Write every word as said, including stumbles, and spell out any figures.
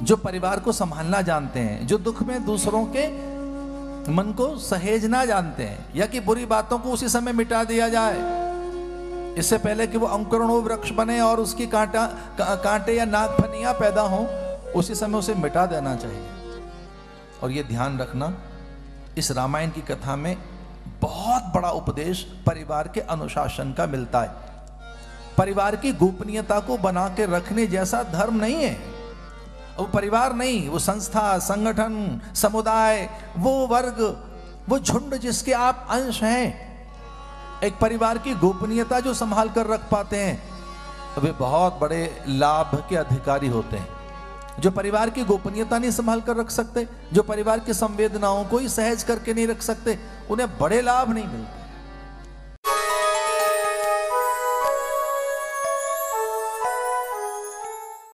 जो परिवार को संभालना जानते हैं, जो दुख में दूसरों के मन को सहेजना जानते हैं, या कि बुरी बातों को उसी समय मिटा दिया जाए, इससे पहले कि वो अंकुरण हो, वृक्ष बने और उसकी कांटा का, कांटे या नाग फनियां पैदा हो, उसी समय उसे मिटा देना चाहिए। और ये ध्यान रखना, इस रामायण की कथा में बहुत बड़ा उपदेश परिवार के अनुशासन का मिलता है। परिवार की गोपनीयता को बना के रखने जैसा धर्म नहीं है। वो परिवार नहीं, वो संस्था, संगठन, समुदाय, वो वर्ग, वो झुंड जिसके आप अंश हैं, एक परिवार की गोपनीयता जो संभाल कर रख पाते हैं, वे बहुत बड़े लाभ के अधिकारी होते हैं। जो परिवार की गोपनीयता नहीं संभाल कर रख सकते, जो परिवार की संवेदनाओं को ही सहज करके नहीं रख सकते, उन्हें बड़े लाभ नहीं मिलते।